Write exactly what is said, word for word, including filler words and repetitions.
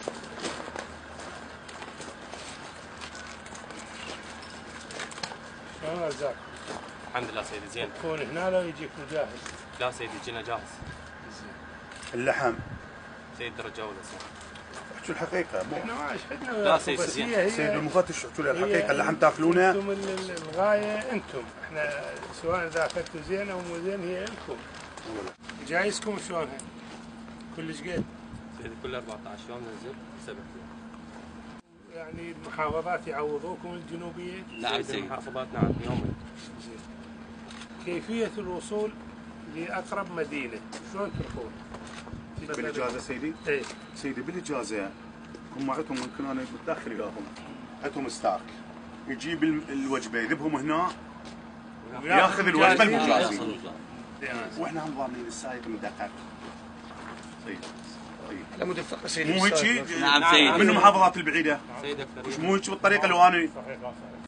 شلون ارزاق؟ الحمد لله سيدي زين. تكون هنا لو يجيكم جاهز؟ لا سيدي جينا جاهز. زين. اللحم سيد درجة أولى سيدي. احكوا الحقيقة. احنا ما شهدنا لا سيدي بس زين. هي هي سيد المفتش احكوا لي الحقيقة، اللحم تاكلونه؟ انتم الغاية انتم، احنا سواء اذا اخذتوا زين او مو زين هي لكم. جايزكم شلونها؟ كلش قد؟ سيدي كل أربعة عشر يوم ننزل سبع أيام. يعني المحافظات يعوضوكم الجنوبية؟ نعم سيدي المحافظات نعم يومين. زين. كيفية الوصول لأقرب مدينة، شلون تروحون؟ بالاجازة سيدي؟ ايه سيدي بالاجازة هم عندهم ممكن انا متدخل وياهم، عندهم ستارك يجيب الوجبة يذبهم هنا وياخذ الوجبة المجازية. واحنا هم ضامنين السايق مدقق. طيب طيب لا مدفق سيدي. مو هيك؟ نعم سيدي. من المحافظات البعيدة. سيدي أكثر. مش مو هيك بالطريقة اللي انا